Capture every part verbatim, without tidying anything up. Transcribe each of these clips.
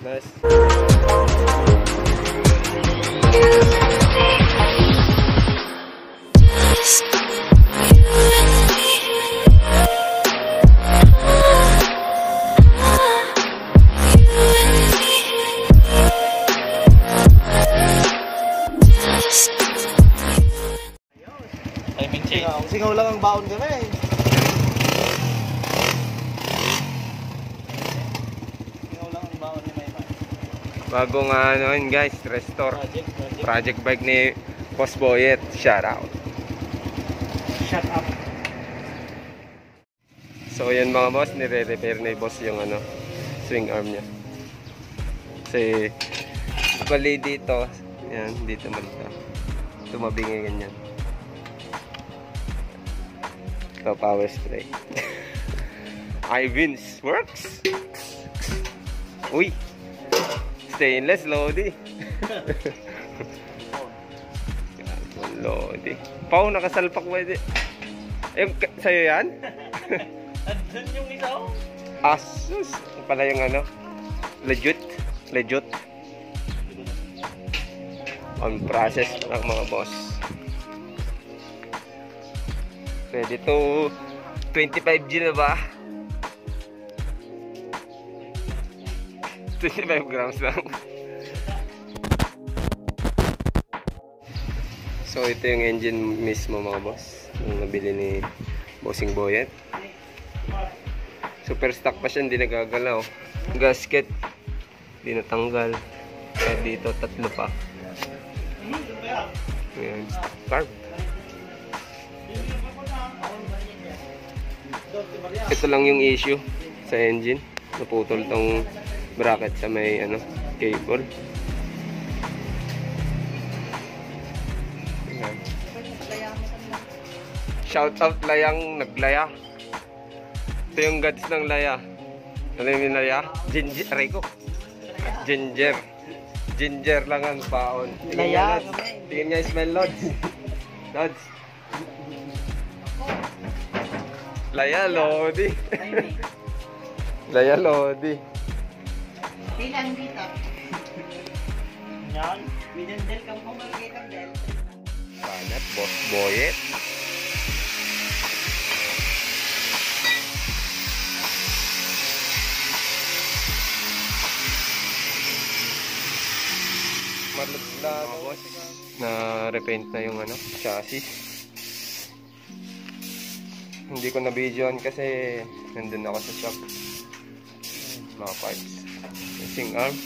Nice. Timing change. Singaw lang ang baon kami. Singaw lang ang baon ni Mayman. Bagong ano yun guys, restore. Project, project. Project bike ni Boss Boyet. Shout out. Shut up. So yan mga boss, nire-repair ni boss yung ano, swing arm niya. Kasi bali dito, yan, dito man ito. Tumabingi ganyan. Ito power spray. Ivan's works. Uy. Stainless Lodi. Lodi. Pau nakasalpak pwede. Eh sa'yo yan? Andun yung isa oh. Asus. Pala yung ano. Legit. Legit. On process ng mga boss. Ready to twenty-five G na ba? twenty-five grams lang. So ito yung engine mismo mga boss. Yung nabili ni Bossing Boyet. Super stock pa siya, hindi nagagalaw. Gasket, hindi natanggal. Kaya dito tatlo pa. Ayan, carb. Ito lang yung issue sa engine. Naputol tong bracket sa may ano, cable. Ayan. Shout out Layang naglaya. Ito yung gods ng laya. Ano yung laya? Ginger, aray ko. Ginger. Ginger lang ang paon. Laya. Tingin nga smell, Lods. Lods. Laya, Lodi. Laya, Lodi. Bilang dito. Yan. Minandel ka mo malagay kang del. Panat, Boss Boyet. Malagla na boss. Na repaint na yung ano, chassis. Hindi ko na videoan kasi nandun ako sa shop. Mga parts. Swing arm.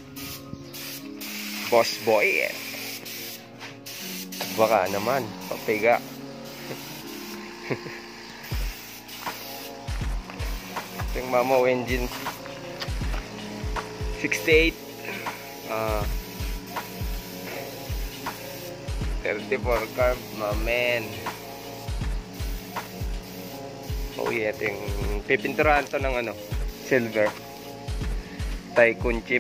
Boss Boyet. Baka naman, papiga. Ito yung Mamo engine. sixty-eight. Ah. thirty-four carb, my man. Oh yeah, ito yung pipinturahan to ng ano, silver. Tycoon chip.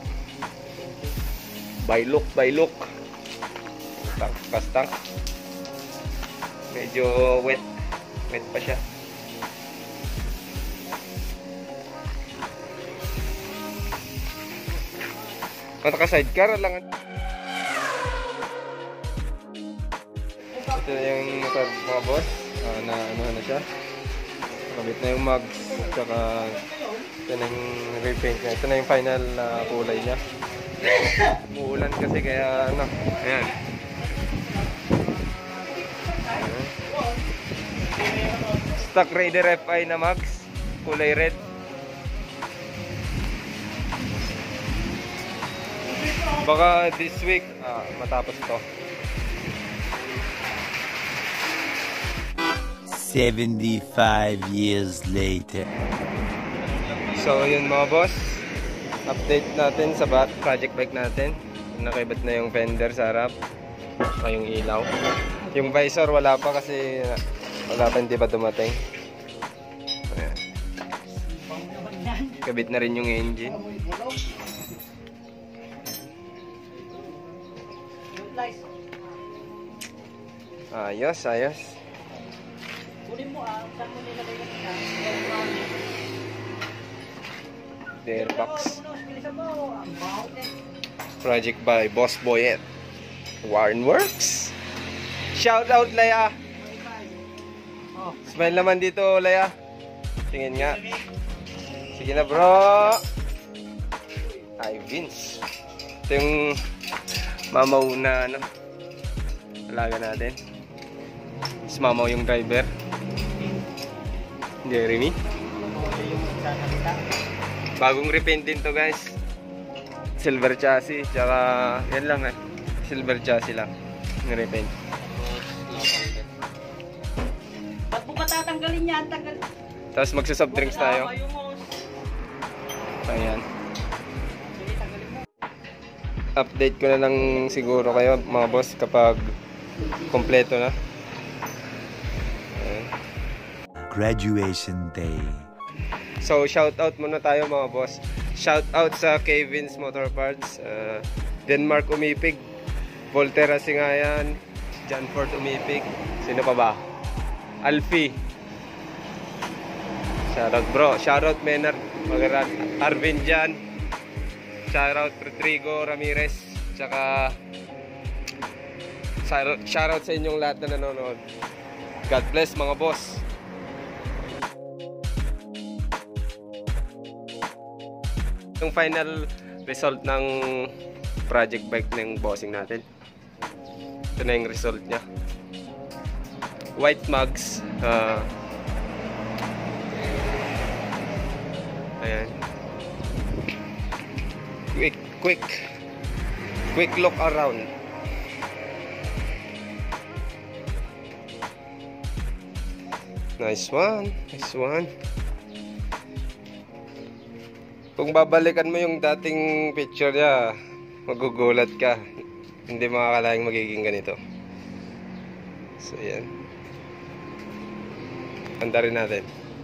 By look, by look. Tank, kastang. Medyo wet. Wet pa siya. Naka sidecar lang. Ito yung motor mga boss. Uh, na ano na siya. Kabit na yung mugs. Tsaka ito na yung repaint niya. Ito na yung final uh, kulay niya. Uulan kasi kaya ano. Ayan. Ayan. Stock Raider F I na mugs. Kulay red. Baka this week ah, matapos to. seventy-five years later. So yun mga boss, update natin sa bat project bike natin. Nakaibat na yung fender sa harap, o yung ilaw. Yung visor wala pa kasi wala pa, hindi pa dumating. Ayan. Kabit na rin yung engine. Ayos, ayos. Kunin mo ah, saan mo nilagay ka nila? the airbox. Project by Boss Boyet. Warren Works. Shout out, Laya. Smile naman dito, Laya. Tingin nga. Sige na, bro. Ay, Vince. Ito yung mamaw na ano, alaga natin. Mas mamaw yung driver. Jeremy. Bagong repaint din to, guys. Silver chassis, tsaka yan lang eh. Silver chassis lang. Yung repaint. Ba't mo ka tatanggalin yan? Tanggal. Tapos magsa-soft drinks tayo. Ayan. Update ko na lang siguro kayo, mga boss, kapag kompleto na. Ayan. Graduation day. So, shout out muna tayo, mga boss. Shout out sa Kevin's Motor Parts, uh, Denmark Umipig, Volterra Singayan, John Ford Umipig. Sino pa ba? Alfie. Shoutout bro. Shoutout Menard Magaran. Arvin Jan. Shoutout Rodrigo Ramirez. Tsaka shoutout sa inyong lahat na nanonood. God bless, mga boss. Yung final result ng project bike ng bossing natin. Ito na yung result niya. White mugs. Uh, ayan. Quick, quick. Quick look around. Nice one. Nice one. Kung babalikan mo yung dating picture niya, magugulat ka. Hindi makakalaing magiging ganito. So, yan. Handa rin natin.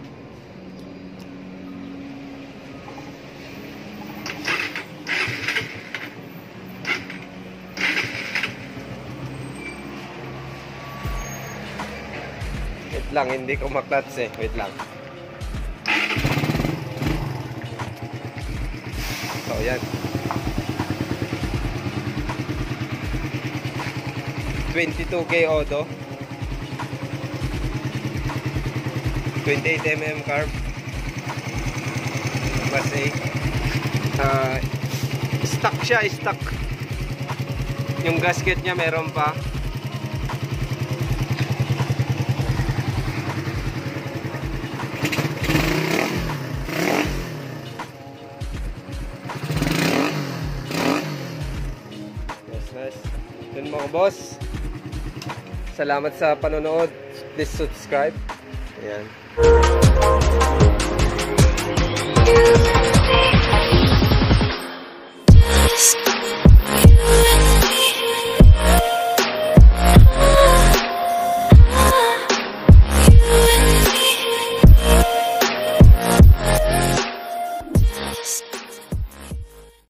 Wait lang, hindi ko maklats eh. Wait lang. So, yan. twenty-two K Odo. twenty-eight millimeter carb. Class A. Uh, stock siya, stock. Yung gasket niya meron pa. Yun mga boss, salamat sa panonood. Please subscribe. Ayan.